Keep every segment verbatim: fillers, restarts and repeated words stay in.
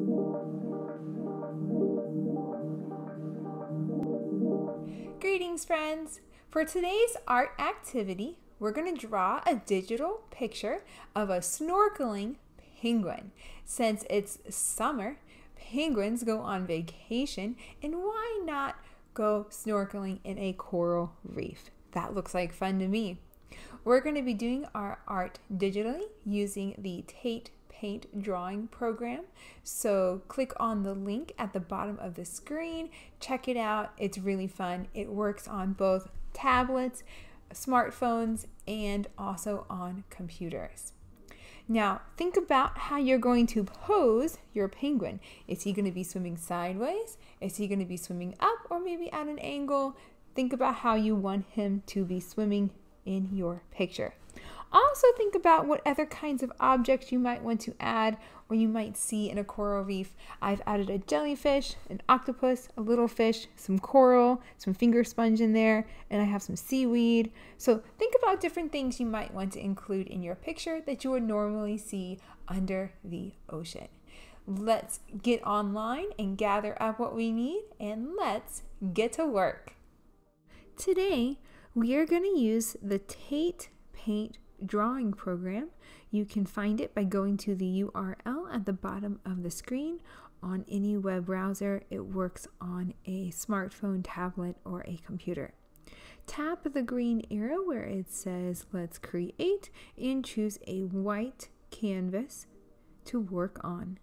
Greetings, friends! For today's art activity, we're going to draw a digital picture of a snorkeling penguin. Since it's summer, penguins go on vacation, and why not go snorkeling in a coral reef? That looks like fun to me. We're going to be doing our art digitally using the Tate Paint drawing program. So click on the link at the bottom of the screen. Check it out. It's really fun. It works on both tablets, smartphones, and also on computers. Now, think about how you're going to pose your penguin. Is he going to be swimming sideways? Is he going to be swimming up, or maybe at an angle? Think about how you want him to be swimming in your picture. Also think about what other kinds of objects you might want to add or you might see in a coral reef. I've added a jellyfish, an octopus, a little fish, some coral, some finger sponge in there, and I have some seaweed. So think about different things you might want to include in your picture that you would normally see under the ocean. Let's get online and gather up what we need, and let's get to work. Today, we are going to use the Tate Paint drawing program. You can find it by going to the U R L at the bottom of the screen on any web browser. It works on a smartphone, tablet, or a computer. Tap the green arrow where it says Let's Create and choose a white canvas to work on.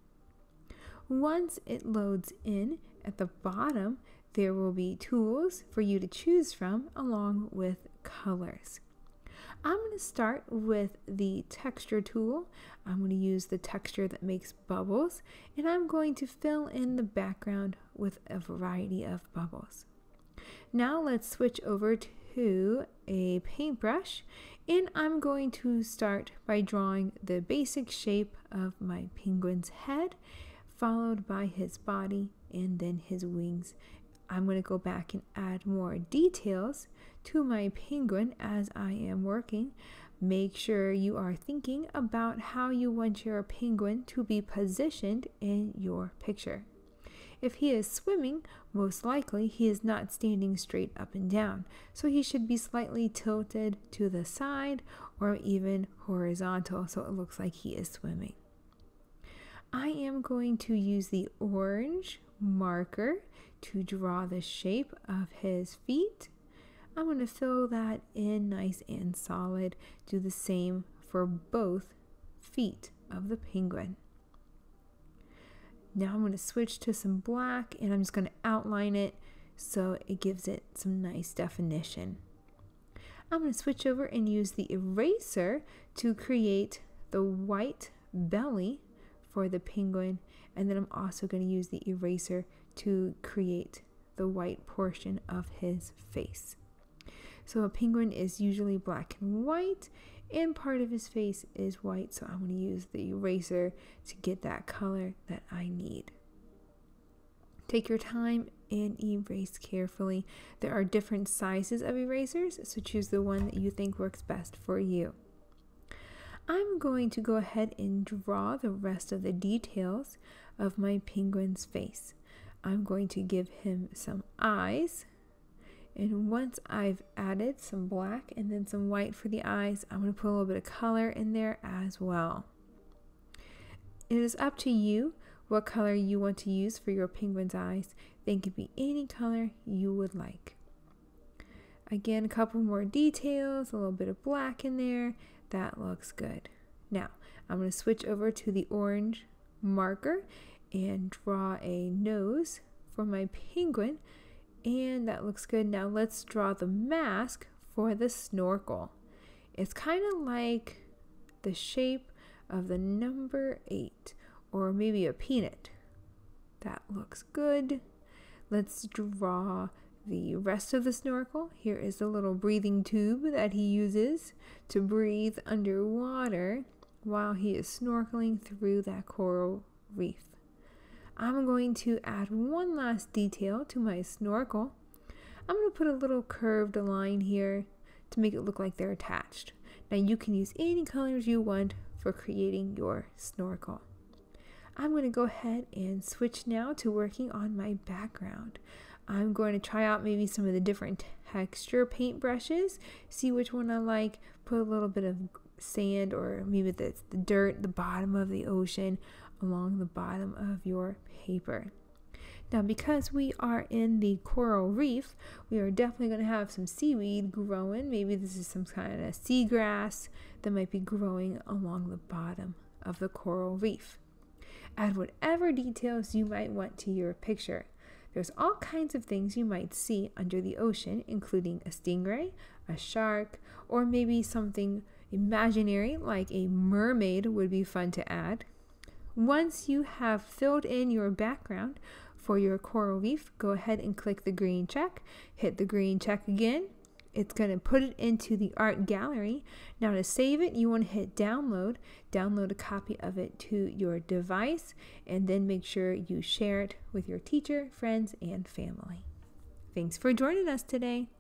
Once it loads in, at the bottom there will be tools for you to choose from along with colors. I'm going to start with the texture tool. I'm going to use the texture that makes bubbles, and I'm going to fill in the background with a variety of bubbles. Now let's switch over to a paintbrush, and I'm going to start by drawing the basic shape of my penguin's head, followed by his body and then his wings. I'm going to go back and add more details to my penguin as I am working. Make sure you are thinking about how you want your penguin to be positioned in your picture. If he is swimming, most likely he is not standing straight up and down, so he should be slightly tilted to the side or even horizontal so it looks like he is swimming. I am going to use the orange marker to draw the shape of his feet. I'm going to fill that in nice and solid. Do the same for both feet of the penguin. Now I'm going to switch to some black, and I'm just going to outline it so it gives it some nice definition. I'm going to switch over and use the eraser to create the white belly for the penguin, and then I'm also going to use the eraser to create the white portion of his face. So a penguin is usually black and white, and part of his face is white, so I'm going to use the eraser to get that color that I need. Take your time and erase carefully. There are different sizes of erasers, so choose the one that you think works best for you. I'm going to go ahead and draw the rest of the details of my penguin's face. I'm going to give him some eyes, and once I've added some black and then some white for the eyes, I'm going to put a little bit of color in there as well. It is up to you what color you want to use for your penguin's eyes. They can be any color you would like. Again, a couple more details, a little bit of black in there. That looks good. Now, I'm going to switch over to the orange marker and draw a nose for my penguin, and that looks good. Now let's draw the mask for the snorkel. It's kind of like the shape of the number eight, or maybe a peanut. That looks good. Let's draw the rest of the snorkel. Here is the little breathing tube that he uses to breathe underwater while he is snorkeling through that coral reef. I'm going to add one last detail to my snorkel. I'm going to put a little curved line here to make it look like they're attached. Now you can use any colors you want for creating your snorkel. I'm going to go ahead and switch now to working on my background. I'm going to try out maybe some of the different texture paint brushes, see which one I like, put a little bit of sand or maybe the, the dirt, the bottom of the ocean along the bottom of your paper. Now, because we are in the coral reef, we are definitely going to have some seaweed growing. Maybe this is some kind of seagrass that might be growing along the bottom of the coral reef. Add whatever details you might want to your picture. There's all kinds of things you might see under the ocean, including a stingray, a shark, or maybe something imaginary like a mermaid would be fun to add. Once you have filled in your background for your coral reef, go ahead and click the green check. Hit the green check again. It's going to put it into the art gallery. Now to save it, you want to hit download. Download a copy of it to your device, and then make sure you share it with your teacher, friends, and family. Thanks for joining us today.